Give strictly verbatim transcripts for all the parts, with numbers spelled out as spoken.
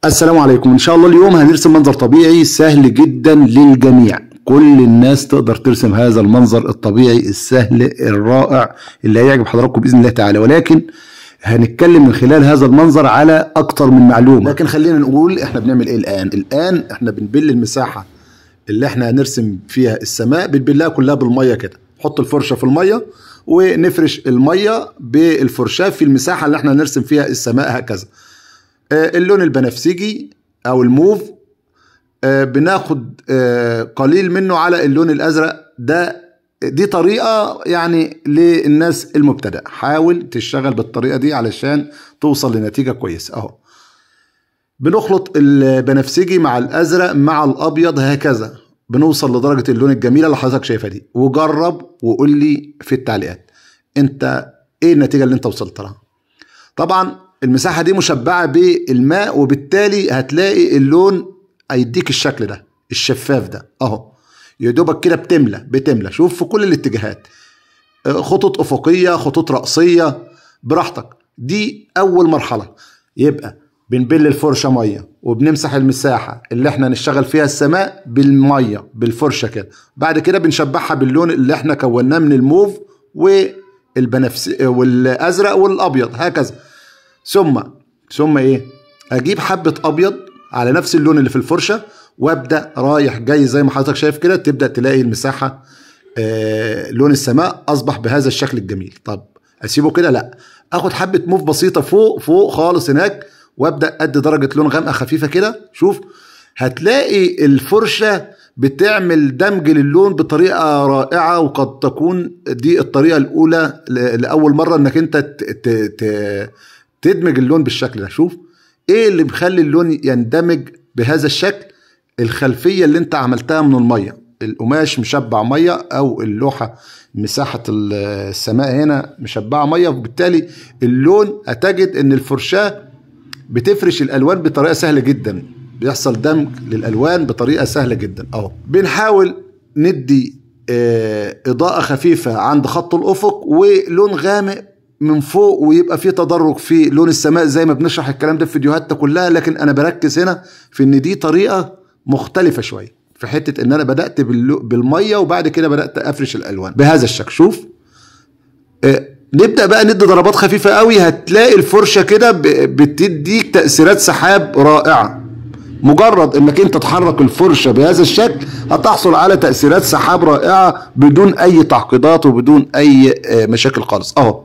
السلام عليكم. ان شاء الله اليوم هنرسم منظر طبيعي سهل جدا للجميع. كل الناس تقدر ترسم هذا المنظر الطبيعي السهل الرائع اللي هيعجب حضراتكم باذن الله تعالى، ولكن هنتكلم من خلال هذا المنظر على اكتر من معلومه. لكن خلينا نقول احنا بنعمل ايه الان. الان احنا بنبل المساحه اللي احنا هنرسم فيها السماء، بنبلها كلها بالميه كده. نحط الفرشه في الميه ونفرش الميه بالفرشاه في المساحه اللي احنا هنرسم فيها السماء هكذا. اللون البنفسجي او الموف بناخد قليل منه على اللون الازرق ده. دي طريقه يعني للناس المبتدئه، حاول تشتغل بالطريقه دي علشان توصل لنتيجه كويسه. اهو بنخلط البنفسجي مع الازرق مع الابيض هكذا، بنوصل لدرجه اللون الجميله اللي حضرتك شايفها دي. وجرب وقول لي في التعليقات انت ايه النتيجه اللي انت وصلت لها. طبعا المساحة دي مشبعة بالماء، وبالتالي هتلاقي اللون هيديك الشكل ده الشفاف ده اهو. يا دوبك كده بتملى بتملى شوف في كل الاتجاهات، خطوط افقية خطوط رأسية براحتك. دي اول مرحلة. يبقى بنبل الفرشة مية وبنمسح المساحة اللي احنا نشتغل فيها السماء بالمية بالفرشة كده. بعد كده بنشبعها باللون اللي احنا كوناه من الموف والبنفسجي والازرق والابيض هكذا. ثم ثم ايه اجيب حبه ابيض على نفس اللون اللي في الفرشه، وابدا رايح جاي زي ما حضرتك شايف كده. تبدا تلاقي المساحه آه لون السماء اصبح بهذا الشكل الجميل. طب اسيبه كده؟ لا، اخد حبه موف بسيطه فوق فوق خالص هناك، وابدا ادي درجه لون غامقه خفيفه كده. شوف هتلاقي الفرشه بتعمل دمج للون بطريقه رائعه، وقد تكون دي الطريقه الاولى لاول مره انك انت ت ت ت تدمج اللون بالشكل ده. شوف ايه اللي مخلي اللون يندمج بهذا الشكل. الخلفية اللي انت عملتها من المية، القماش مشبع مية او اللوحة مساحة السماء هنا مشبعة مية، وبالتالي اللون هتجد ان الفرشاة بتفرش الالوان بطريقة سهلة جدا، بيحصل دمج للالوان بطريقة سهلة جدا اهو. بنحاول ندي اه اضاءة خفيفة عند خط الافق ولون غامق من فوق، ويبقى في تدرج في لون السماء زي ما بنشرح الكلام ده في فيديوهاتنا كلها. لكن انا بركز هنا في ان دي طريقه مختلفه شويه في حته ان انا بدات بالميه وبعد كده بدات افرش الالوان بهذا الشكل. شوف آه نبدا بقى ندي ضربات خفيفه قوي. هتلاقي الفرشه كده بتديك تاثيرات سحاب رائعه. مجرد انك انت تحرك الفرشه بهذا الشكل هتحصل على تاثيرات سحاب رائعه بدون اي تعقيدات وبدون اي آه مشاكل خالص اهو.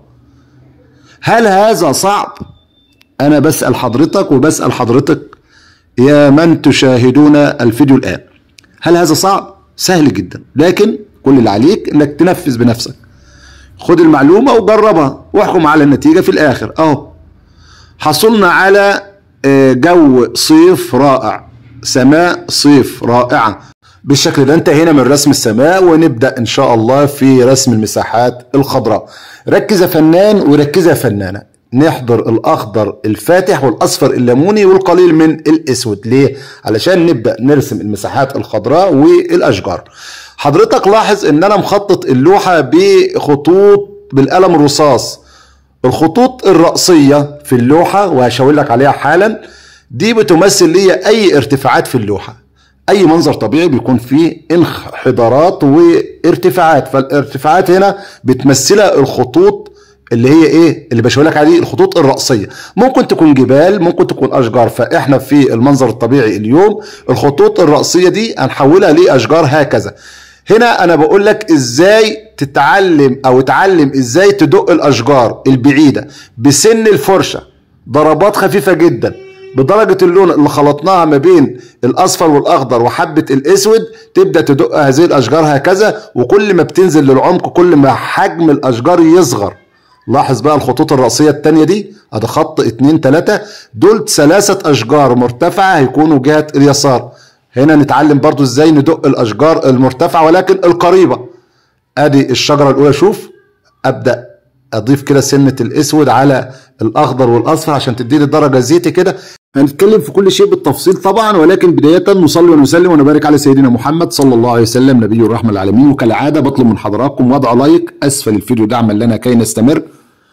هل هذا صعب؟ أنا بسأل حضرتك وبسأل حضرتك يا من تشاهدون الفيديو الآن، هل هذا صعب؟ سهل جدا، لكن كل اللي عليك إنك تنفذ بنفسك. خد المعلومة وجربها واحكم على النتيجة في الآخر أهو. حصلنا على جو صيف رائع، سماء صيف رائعة بالشكل ده. انتهينا من رسم السماء ونبدأ ان شاء الله في رسم المساحات الخضراء. ركز يا فنان وركز يا فنانة، نحضر الاخضر الفاتح والاصفر الليموني والقليل من الاسود. ليه؟ علشان نبدأ نرسم المساحات الخضراء والاشجار. حضرتك لاحظ ان انا مخطط اللوحة بخطوط بالقلم الرصاص. الخطوط الرأسية في اللوحة وهشاور لك عليها حالا دي بتمثل لي اي ارتفاعات في اللوحة. اي منظر طبيعي بيكون فيه انحدارات وارتفاعات، فالارتفاعات هنا بتمثلها الخطوط اللي هي ايه اللي بشاور لك عليه الخطوط الرأسية. ممكن تكون جبال ممكن تكون اشجار، فاحنا في المنظر الطبيعي اليوم الخطوط الرأسية دي هنحولها لاشجار هكذا. هنا انا بقول لك ازاي تتعلم او تعلم ازاي تدق الاشجار البعيدة بسن الفرشة، ضربات خفيفة جدا بدرجة اللون اللي خلطناها ما بين الاصفر والاخضر وحبة الاسود. تبدأ تدق هذه الاشجار هكذا، وكل ما بتنزل للعمق كل ما حجم الاشجار يصغر. لاحظ بقى الخطوط الرأسية التانية دي ادي خط اتنين تلاتة، دول ثلاثة اشجار مرتفعة هيكونوا جهة اليسار. هنا نتعلم برضو ازاي ندق الاشجار المرتفعة ولكن القريبة. ادي الشجرة الاولى. شوف ابدأ اضيف كده سنة الاسود على الاخضر والاصفر عشان تديني درجة زيتي كده. هنتكلم في كل شيء بالتفصيل طبعا، ولكن بداية نصلي ونسلم ونبارك على سيدنا محمد صلى الله عليه وسلم نبي الرحمة العالمين. وكالعادة بطلب من حضراتكم وضع لايك اسفل الفيديو دعما لنا كي نستمر،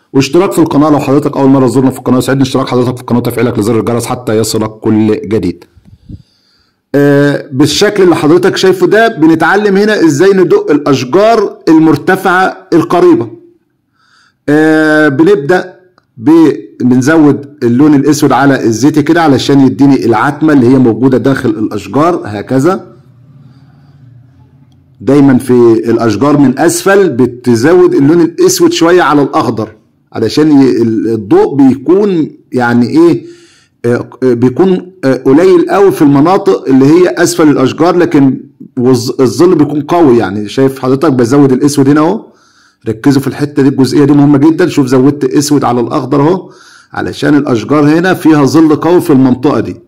واشتراك في القناه لو حضرتك اول مره تزورنا في القناه. يسعدني اشتراك حضرتك في القناه وتفعيلك لزر الجرس حتى يصلك كل جديد. آه بالشكل اللي حضرتك شايفه ده بنتعلم هنا ازاي ندق الاشجار المرتفعه القريبه. آه بنبدا بنزود اللون الاسود على الزيتي كده علشان يديني العتمه اللي هي موجوده داخل الاشجار هكذا. دايما في الاشجار من اسفل بتزود اللون الاسود شويه على الاخضر علشان الضوء بيكون يعني ايه بيكون قليل قوي في المناطق اللي هي اسفل الاشجار، لكن الظل بيكون قوي. يعني شايف حضرتك بزود الاسود هنا اهو، ركزوا في الحته دي، الجزئيه دي مهمه جدا. شوف زودت اسود على الاخضر اهو علشان الاشجار هنا فيها ظل قوي في المنطقه دي.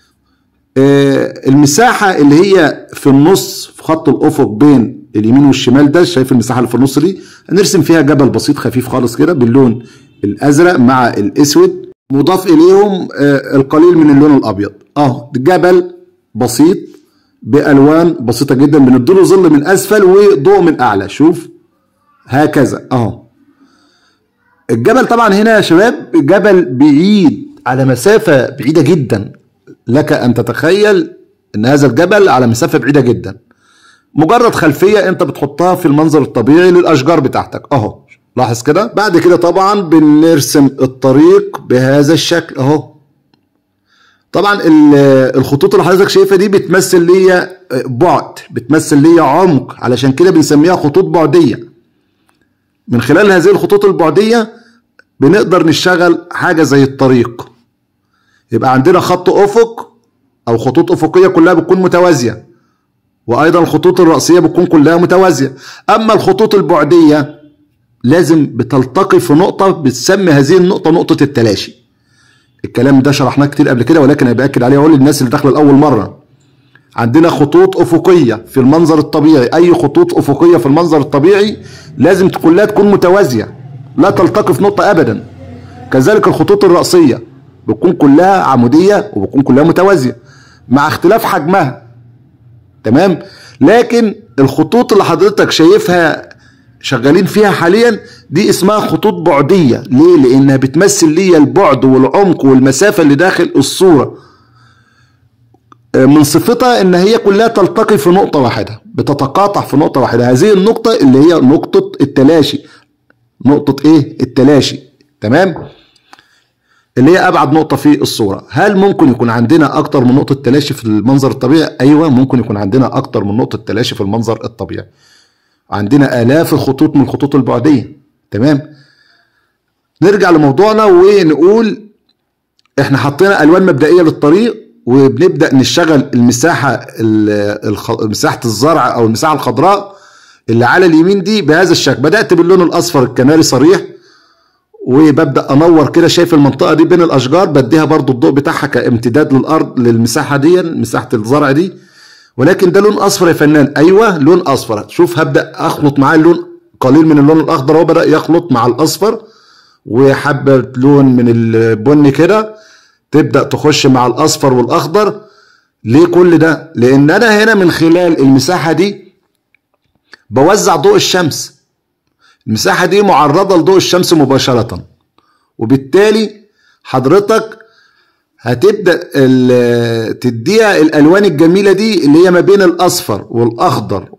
المساحه اللي هي في النص في خط الافق بين اليمين والشمال ده، شايف المساحه اللي في النص دي، هنرسم فيها جبل بسيط خفيف خالص كده باللون الازرق مع الاسود، مضاف اليهم القليل من اللون الابيض. اه جبل بسيط بالوان بسيطه جدا، بنديله ظل من اسفل وضوء من اعلى. شوف هكذا اهو. الجبل طبعا هنا يا شباب جبل بعيد على مسافه بعيده جدا، لك ان تتخيل ان هذا الجبل على مسافه بعيده جدا. مجرد خلفيه انت بتحطها في المنظر الطبيعي للاشجار بتاعتك اهو. لاحظ كده. بعد كده طبعا بنرسم الطريق بهذا الشكل اهو. طبعا الخطوط اللي حضرتك شايفها دي بتمثل ليا بعد، بتمثل ليا عمق، علشان كده بنسميها خطوط بعديه. من خلال هذه الخطوط البعديه بنقدر نشتغل حاجه زي الطريق. يبقى عندنا خط افق او خطوط افقيه كلها بتكون متوازيه، وايضا الخطوط الرأسيه بتكون كلها متوازيه. اما الخطوط البعديه لازم بتلتقي في نقطه بتسمي هذه النقطه نقطه التلاشي. الكلام ده شرحناه كتير قبل كده، ولكن انا باكد عليه اقول للناس اللي داخله لاول مره. عندنا خطوط افقيه في المنظر الطبيعي، اي خطوط افقيه في المنظر الطبيعي لازم كلها تكون متوازيه، لا تلتقي في نقطه ابدا. كذلك الخطوط الرأسيه بتكون كلها عموديه وبتكون كلها متوازيه مع اختلاف حجمها. تمام. لكن الخطوط اللي حضرتك شايفها شغالين فيها حاليا دي اسمها خطوط بعديه. ليه؟ لانها بتمثل لي البعد والعمق والمسافه اللي داخل الصوره. من صفتها ان هي كلها تلتقي في نقطه واحده، بتتقاطع في نقطه واحده. هذه النقطه اللي هي نقطه التلاشي. نقطه ايه؟ التلاشي. تمام. اللي هي ابعد نقطه في الصوره. هل ممكن يكون عندنا اكتر من نقطه تلاشي في المنظر الطبيعي؟ ايوه ممكن يكون عندنا اكتر من نقطه تلاشي في المنظر الطبيعي. عندنا الاف الخطوط من الخطوط البعديه. تمام. نرجع لموضوعنا ونقول احنا حطينا الوان مبدئيه للطريق، وبنبدا نشتغل المساحه مساحه الزرع او المساحه الخضراء اللي على اليمين دي بهذا الشكل. بدات باللون الاصفر الكناري صريح، وببدا انور كده. شايف المنطقه دي بين الاشجار بديها برضو الضوء بتاعها كامتداد للارض للمساحه دي، مساحه الزرع دي. ولكن ده لون اصفر يا فنان. ايوه لون اصفر. شوف هبدا اخلط معاه اللون قليل من اللون الاخضر، هو بدا يخلط مع الاصفر، وحبه لون من البني كده تبدا تخش مع الاصفر والاخضر. ليه كل ده؟ لان انا هنا من خلال المساحه دي بوزع ضوء الشمس. المساحه دي معرضه لضوء الشمس مباشره، وبالتالي حضرتك هتبدا تديها الالوان الجميله دي اللي هي ما بين الاصفر والاخضر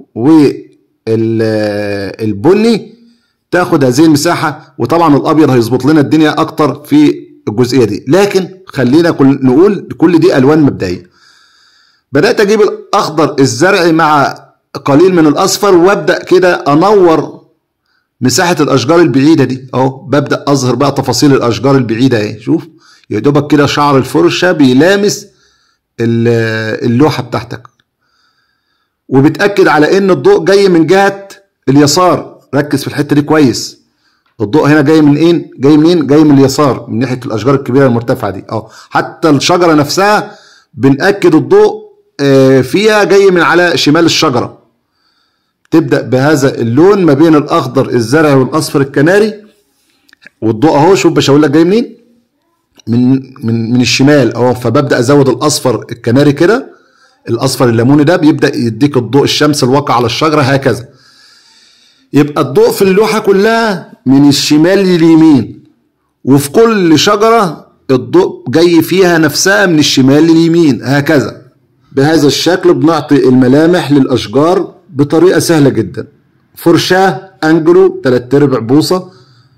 والبني، تاخد هذه المساحه. وطبعا الابيض هيظبط لنا الدنيا اكتر في الجزئيه دي. لكن خلينا نقول كل دي الوان مبدئيه. بدات اجيب الاخضر الزرعي مع قليل من الاصفر، وابدا كده انور مساحه الاشجار البعيده دي اهو. ببدا اظهر بقى تفاصيل الاشجار البعيده اهي. شوف يا دوبك كده شعر الفرشه بيلامس اللوحه بتاعتك، وبتاكد على ان الضوء جاي من جهه اليسار. ركز في الحته دي كويس. الضوء هنا جاي من ايه؟ جاي منين؟ جاي من اليسار، من ناحيه الاشجار الكبيره المرتفعه دي اه. حتى الشجره نفسها بنأكد الضوء فيها جاي من على شمال الشجره. تبدا بهذا اللون ما بين الاخضر الزرعي والاصفر الكناري، والضوء اهو. شوف بشاور لك جاي منين؟ من من من الشمال اهو. فببدا ازود الاصفر الكناري كده، الاصفر الليموني ده بيبدا يديك الضوء الشمس الواقع على الشجره هكذا. يبقى الضوء في اللوحه كلها من الشمال لليمين، وفي كل شجرة الضوء جاي فيها نفسها من الشمال لليمين، هكذا. بهذا الشكل بنعطي الملامح للأشجار بطريقة سهلة جدا. فرشاة أنجلو تلات ارباع بوصة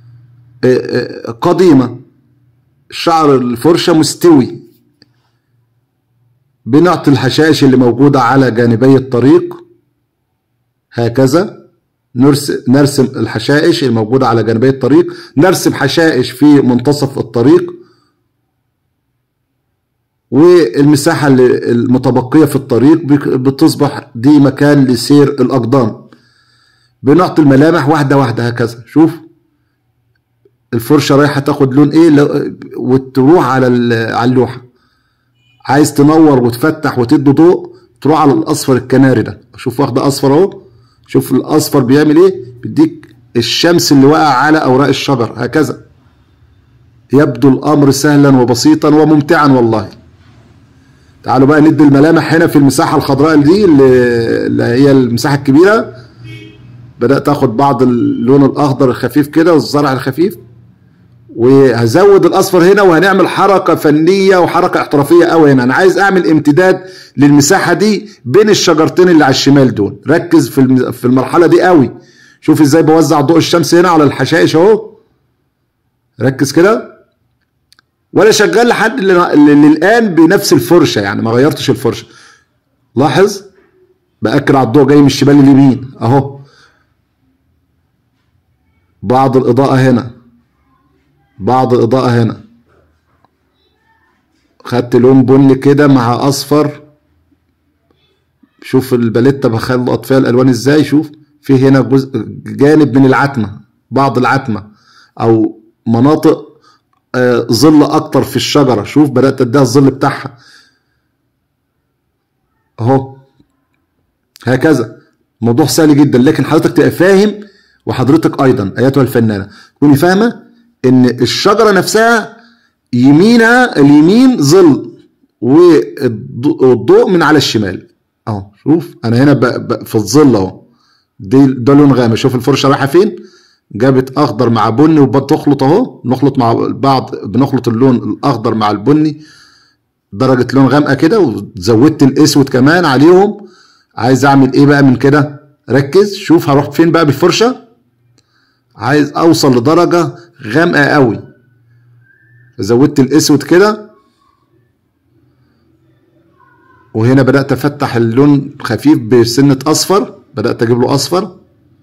قديمة، شعر الفرشة مستوي. بنعطي الحشائش اللي موجودة على جانبي الطريق هكذا، نرسم الحشائش الموجودة على جانبي الطريق، نرسم حشائش في منتصف الطريق، والمساحة المتبقية في الطريق بتصبح دي مكان لسير الأقدام. بنعطي الملامح واحدة واحدة هكذا. شوف الفرشة رايحة تاخد لون ايه وتروح على على اللوحة. عايز تنور وتفتح وتدي ضوء، تروح على الأصفر الكناري ده. شوف واخدة أصفر اهو، شوف الأصفر بيعمل ايه، بيديك الشمس اللي واقع على أوراق الشجر هكذا. يبدو الأمر سهلا وبسيطا وممتعا والله. تعالوا بقى ندي الملامح هنا في المساحة الخضراء دي اللي هي المساحة الكبيرة. بدأت اخد بعض اللون الأخضر الخفيف كده والزرع الخفيف، وهزود الأصفر هنا، وهنعمل حركة فنية وحركة احترافية قوي هنا. أنا عايز أعمل امتداد للمساحة دي بين الشجرتين اللي على الشمال دول. ركز في في المرحلة دي قوي. شوف ازاي بوزع ضوء الشمس هنا على الحشائش اهو. ركز كده. وانا شغال لحد للآن بنفس الفرشة، يعني ما غيرتش الفرشة. لاحظ بأكد على الضوء جاي من الشمال لليمين اهو. بعض الإضاءة هنا، بعض الإضاءة هنا. خدت لون بني كده مع أصفر. شوف الباليتة بخلط فيها الألوان ازاي. شوف في هنا جزء جانب من العتمة، بعض العتمة أو مناطق آه ظل أكتر في الشجرة. شوف بدأت أديها الظل بتاعها أهو هكذا. موضوع سهل جدا، لكن حضرتك تبقى فاهم، وحضرتك أيضا أيتها الفنانة تكوني فاهمة ان الشجرة نفسها يمينها اليمين ظل والضوء من على الشمال اهو. شوف انا هنا في الظل اهو، ده لون غامق. شوف الفرشة رايحة فين، جابت اخضر مع بني وبتخلط اهو. نخلط مع بعض، بنخلط اللون الاخضر مع البني درجة لون غامقة كده، وزودت الاسود كمان عليهم. عايز اعمل ايه بقى من كده؟ ركز. شوف هروح فين بقى بالفرشة. عايز اوصل لدرجة غامقة قوي، زودت الاسود كده، وهنا بدأت افتح اللون خفيف بسنة اصفر. بدأت اجيب له اصفر.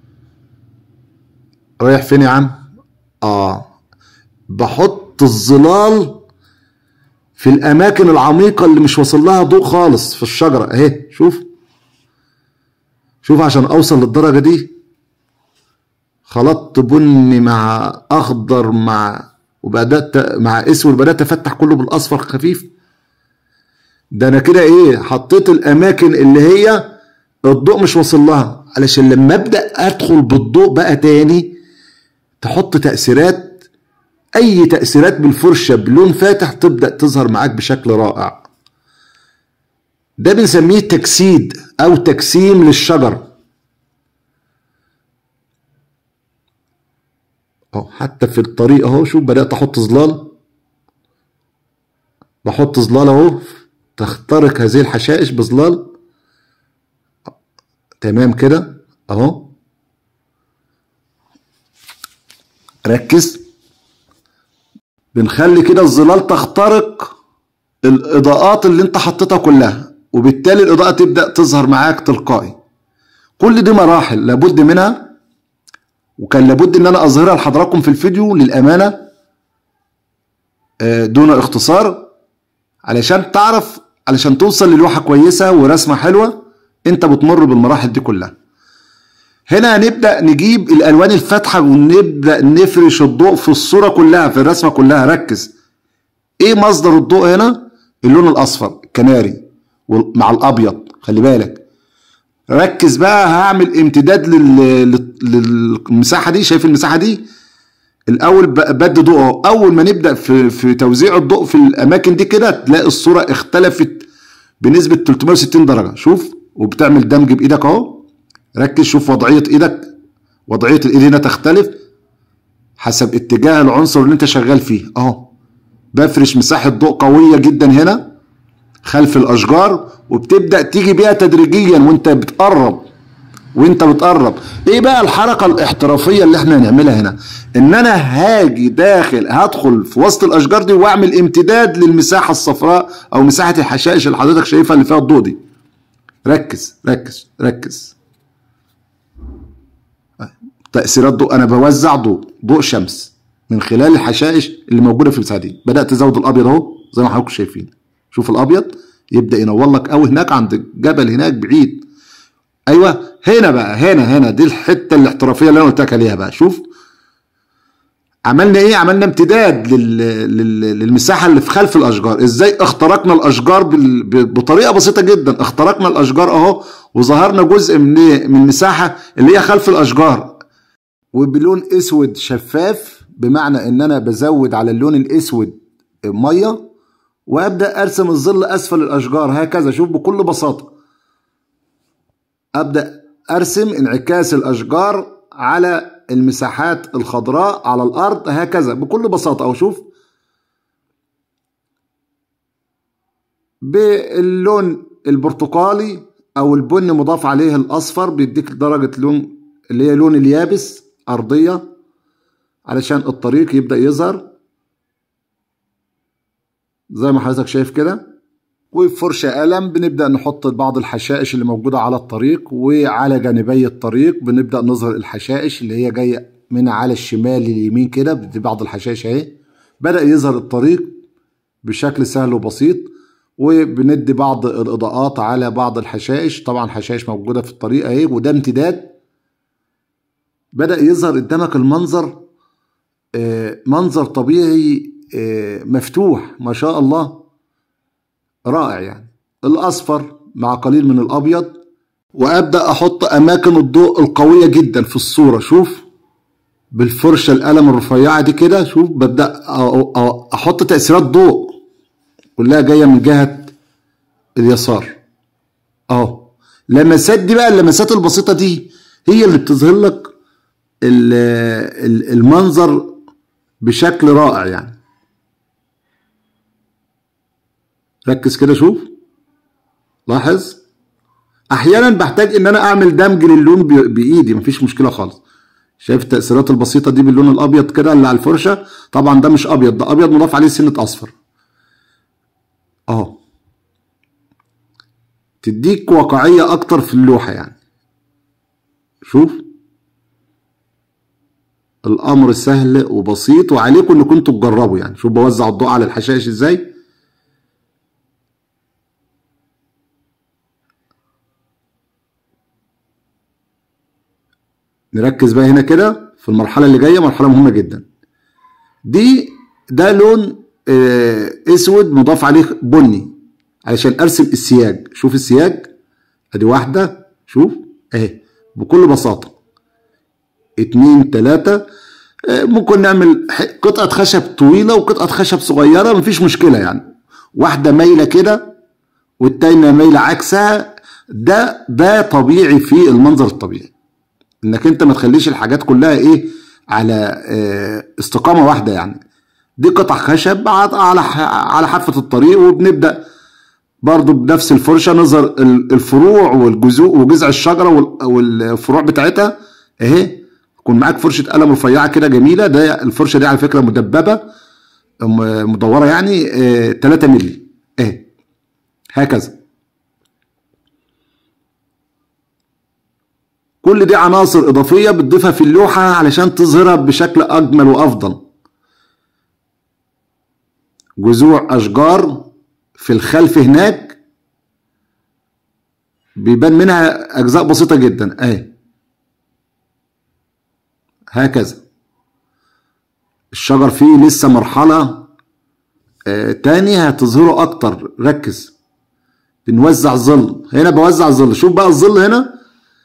رايح فين يا عم؟ اه بحط الظلال في الاماكن العميقة اللي مش واصل لها ضوء خالص في الشجرة اهي. شوف شوف عشان اوصل للدرجة دي خلطت بني مع اخضر مع وبدات مع اسود، بدات افتح كله بالاصفر خفيف. ده انا كده ايه، حطيت الاماكن اللي هي الضوء مش واصل لها، علشان لما ابدا ادخل بالضوء بقى تاني تحط تاثيرات، اي تاثيرات بالفرشه بلون فاتح تبدا تظهر معاك بشكل رائع. ده بنسميه تجسيد او تجسيم للشجر اهو. حتى في الطريق اهو شوف بدأت احط ظلال، بحط ظلال اهو تخترق هذه الحشائش بظلال. تمام كده اهو. ركز. بنخلي كده الظلال تخترق الاضاءات اللي انت حطيتها كلها، وبالتالي الاضاءة تبدأ تظهر معاك تلقائي. كل دي مراحل لابد منها، وكان لابد ان انا اظهرها لحضراتكم في الفيديو للامانه دون اختصار، علشان تعرف، علشان توصل للوحه كويسه ورسمه حلوه انت بتمر بالمراحل دي كلها. هنا هنبدا نجيب الالوان الفاتحه ونبدا نفرش الضوء في الصوره كلها، في الرسمه كلها. ركز. ايه مصدر الضوء هنا؟ اللون الاصفر الكناري مع الابيض. خلي بالك. ركز بقى. هعمل امتداد لل... للمساحه دي. شايف المساحه دي؟ الاول بدي ضوء. اول ما نبدا في في توزيع الضوء في الاماكن دي كده تلاقي الصوره اختلفت بنسبه ثلاثمائة وستين درجه. شوف، وبتعمل دمج بايدك اهو. ركز. شوف وضعيه ايدك، وضعيه الايد هنا تختلف. حسب اتجاه العنصر اللي انت شغال فيه اهو. بفرش مساحة ضوء قوية جدا هنا خلف الاشجار، وبتبدأ تيجي بيها تدريجيا وانت بتقرب وانت بتقرب. ايه بقى الحركة الاحترافية اللي احنا هنعملها هنا؟ ان انا هاجي داخل هدخل في وسط الاشجار دي واعمل امتداد للمساحة الصفراء او مساحة الحشائش اللي حضرتك شايفها اللي فيها الضوء دي. ركز ركز ركز. تأثيرات ضوء، انا بوزع ضوء ضوء شمس من خلال الحشائش اللي موجودة في المساحة دي. بدأت ازود الابيض اهو زي ما حضراتكم شايفين. شوف الابيض يبدأ ينور لك قوي هناك عند الجبل هناك بعيد. ايوه هنا بقى هنا هنا دي الحته الاحترافيه اللي انا قلت لك عليها بقى. شوف عملنا ايه؟ عملنا امتداد لل... لل... للمساحه اللي في خلف الاشجار. ازاي اخترقنا الاشجار بال... بطريقه بسيطه جدا. اخترقنا الاشجار اهو وظهرنا جزء من من المساحه اللي هي خلف الاشجار وبلون اسود شفاف، بمعنى ان انا بزود على اللون الاسود ميه وابدا ارسم الظل اسفل الاشجار هكذا. شوف بكل بساطه ابدا ارسم انعكاس الاشجار على المساحات الخضراء على الارض هكذا بكل بساطه. او شوف باللون البرتقالي او البني مضاف عليه الاصفر بيديك درجه لون اللي هي لون اليابس ارضيه علشان الطريق يبدا يظهر زي ما حضرتك شايف كده. وبفرشة قلم بنبدأ نحط بعض الحشائش اللي موجودة على الطريق، وعلى جانبي الطريق بنبدأ نظهر الحشائش اللي هي جاية من على الشمال لليمين كده. دي بعض الحشائش اهي. بدأ يظهر الطريق بشكل سهل وبسيط، وبندي بعض الإضاءات على بعض الحشائش. طبعا حشائش موجودة في الطريق اهي، وده امتداد. بدأ يظهر قدامك المنظر آه منظر طبيعي آه مفتوح ما شاء الله، رائع يعني. الاصفر مع قليل من الابيض، وابدا احط اماكن الضوء القويه جدا في الصوره. شوف بالفرشه القلم الرفيعه دي كده. شوف ببدا احط تاثيرات ضوء كلها جايه من جهه اليسار اهو. لمسات دي بقى، اللمسات البسيطه دي هي اللي بتظهر لك المنظر بشكل رائع يعني. ركز كده شوف لاحظ. احيانا بحتاج ان انا اعمل دمج للون بايدي مفيش مشكله خالص. شايف التاثيرات البسيطه دي باللون الابيض كده اللي على الفرشه؟ طبعا ده مش ابيض، ده ابيض مضاف عليه سنه اصفر اهو. تديك واقعيه اكتر في اللوحه يعني. شوف الامر سهل وبسيط، وعليكم انكم انتوا تجربوا يعني. شوف بوزع الضوء على الحشائش ازاي. نركز بقى هنا كده في المرحلة اللي جاية، مرحلة مهمة جدا. دي ده لون اه اسود مضاف عليه بني علشان ارسم السياج. شوف السياج ادي واحدة، شوف اهي بكل بساطة. اتنين تلاتة. اه ممكن نعمل قطعة خشب طويلة وقطعة خشب صغيرة مفيش مشكلة يعني. واحدة مايلة كده والتانية مايلة عكسها. ده ده طبيعي في المنظر الطبيعي، انك انت ما تخليش الحاجات كلها ايه على اه استقامه واحده يعني. دي قطع خشب على على حافه الطريق، وبنبدا برضو بنفس الفرشه نظهر الفروع والجذوع وجذع الشجره والفروع بتاعتها اهي. يكون معاك فرشه قلم رفيعه كده جميله. ده الفرشه دي على فكره مدببه مدوره يعني اه تلاتة مللي اهي هكذا. كل دي عناصر إضافية بتضيفها في اللوحة علشان تظهرها بشكل أجمل وأفضل. جذوع أشجار في الخلف هناك بيبان منها أجزاء بسيطة جدا أهي هكذا. الشجر فيه لسه مرحلة آه تاني هتظهره أكتر. ركز. بنوزع ظل هنا، بوزع ظل. شوف بقى الظل هنا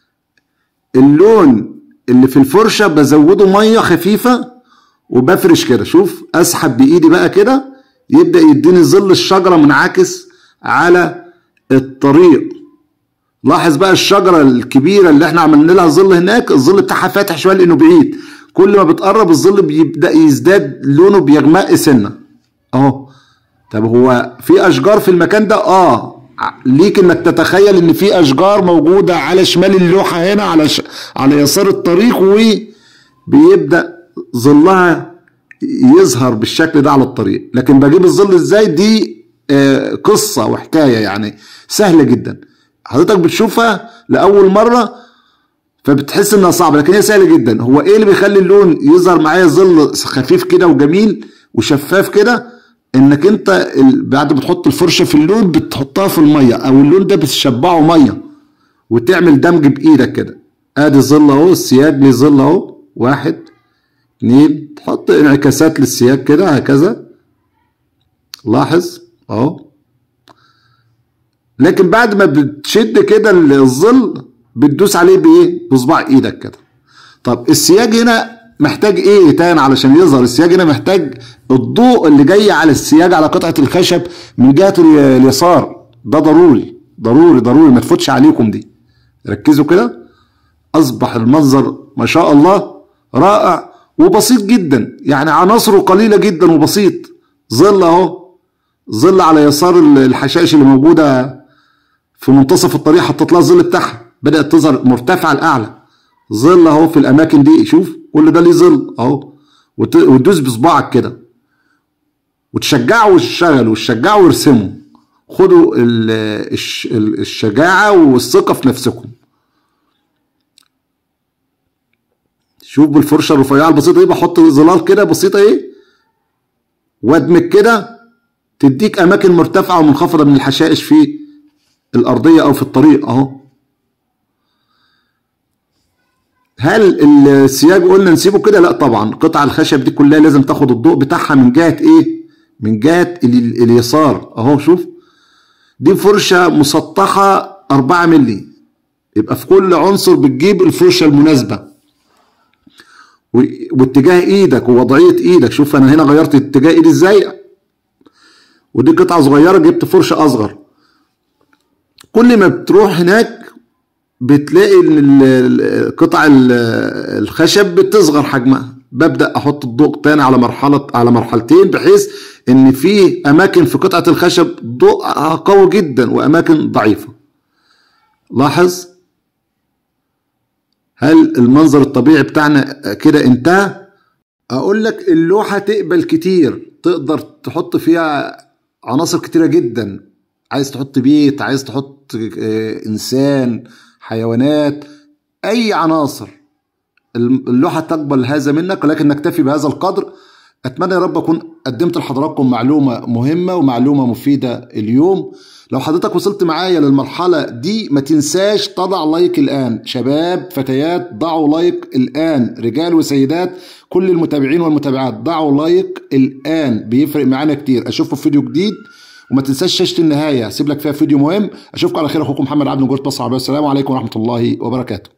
اللون اللي في الفرشة بزوده مية خفيفة وبفرش كده. شوف اسحب بايدي بقى كده يبدأ يديني ظل الشجرة منعكس على الطريق. لاحظ بقى الشجرة الكبيرة اللي احنا عملنا لها ظل هناك، الظل بتاعها فاتح شوية لانه بعيد. كل ما بتقرب الظل بيبدأ يزداد لونه، بيغمق سنة اهو. طب هو في اشجار في المكان ده؟ اه ليك انك تتخيل ان في اشجار موجودة على شمال اللوحة هنا، على ش... على يسار الطريق، وبيبدأ ظلها يظهر بالشكل ده على الطريق. لكن بجيب الظل ازاي؟ دي آه قصة وحكاية يعني سهلة جدا. حضرتك بتشوفها لأول مرة فبتحس انها صعبة، لكن هي سهلة جدا. هو ايه اللي بيخلي اللون يظهر معايا ظل خفيف كده وجميل وشفاف كده؟ انك انت بعد ما تحط الفرشة في اللون بتحطها في المية، او اللون ده بتشبعه مية وتعمل دمج بايدك كده. ادي ظل اهو، السياج ليه ظل اهو، واحد اتنين، تحط انعكاسات للسياج كده هكذا، لاحظ اهو. لكن بعد ما بتشد كده الظل بتدوس عليه بايه؟ بصباع ايدك كده. طب السياج هنا محتاج ايه تاني علشان يظهر؟ السياج هنا محتاج الضوء اللي جاي على السياج على قطعة الخشب من جهة اليسار، ده ضروري ضروري ضروري ما تفوتش عليكم دي. ركزوا كده. اصبح المنظر ما شاء الله رائع وبسيط جدا، يعني عناصره قليلة جدا وبسيط. ظل اهو، ظل على يسار الحشائش اللي موجودة في منتصف الطريق، حطيت لها الظل بتاعها، بدأت تظهر مرتفعة لأعلى. ظل اهو في الأماكن دي، شوف كل ده ليه ظل اهو. وتدوس بصباعك كده وتشجعوا وتشتغلوا وتشجعوا وارسموا. خدوا الشجاعة والثقة في نفسكم. شوف بالفرشة الرفيعة البسيطة دي بحط ظلال كده بسيطة ايه، وادمج كده، تديك أماكن مرتفعة ومنخفضة من الحشائش في الأرضية أو في الطريق أهو. هل السياج قلنا نسيبه كده؟ لا طبعا، قطع الخشب دي كلها لازم تاخد الضوء بتاعها من جهة ايه؟ من جهة اليسار اهو. شوف دي فرشة مسطحة أربعة ملي، يبقى في كل عنصر بتجيب الفرشة المناسبة واتجاه ايدك ووضعية ايدك. شوف انا هنا غيرت اتجاه ايدي ازاي، ودي قطعة صغيرة جبت فرشة اصغر. كل ما بتروح هناك بتلاقي ان قطع الخشب بتصغر حجمها. ببدأ احط الضوء تاني على مرحلة على مرحلتين، بحيث ان في اماكن في قطعة الخشب ضوءها قوي جدا واماكن ضعيفة. لاحظ. هل المنظر الطبيعي بتاعنا كده انتهى؟ اقول لك اللوحة تقبل كتير، تقدر تحط فيها عناصر كتيرة جدا. عايز تحط بيت، عايز تحط انسان، حيوانات، اي عناصر، اللوحة تقبل هذا منك، ولكن نكتفي بهذا القدر. اتمنى يا رب اكون قدمت لحضراتكم معلومة مهمة ومعلومة مفيدة اليوم. لو حضرتك وصلت معايا للمرحلة دي ما تنساش تضع لايك الان. شباب فتيات ضعوا لايك الان، رجال وسيدات كل المتابعين والمتابعات ضعوا لايك الان، بيفرق معانا كتير. اشوفكم في فيديو جديد، وما تنساش شاشة النهاية هسيب لك فيها فيديو مهم. اشوفكم على خير، اخوكم محمد عبد نجار مصر العربية. السلام عليكم ورحمة الله وبركاته.